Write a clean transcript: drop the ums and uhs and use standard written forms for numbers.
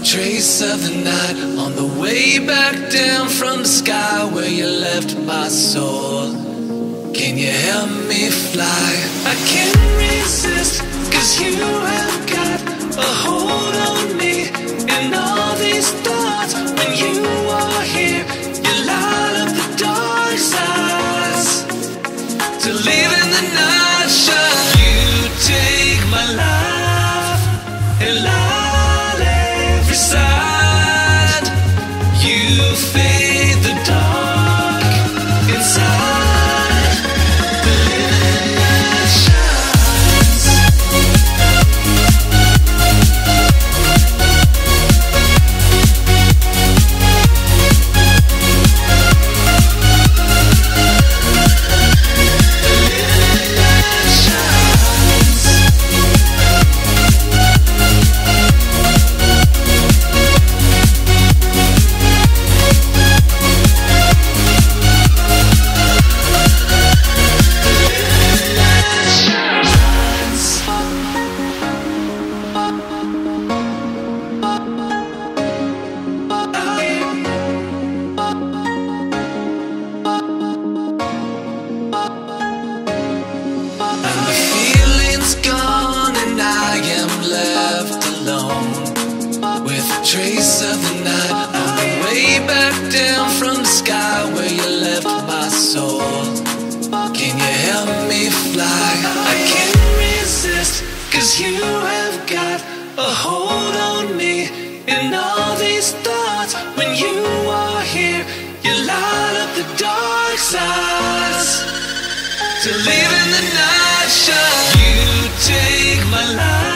trace of the night on the way back down from the sky where you left my soul. Can you help me fly? I can't resist, 'cause you have got a hold on me. And all these thoughts, when you are here, you light up the dark sides to live in the night shine. You take my life and light every side. You fade the dark inside. The living light shines. Trace of the night on the way back down from the sky where you left my soul. Can you help me fly? I can't resist, 'cause you have got a hold on me. And all these thoughts, when you are here, you light up the dark sides to live in the night shine. You take my life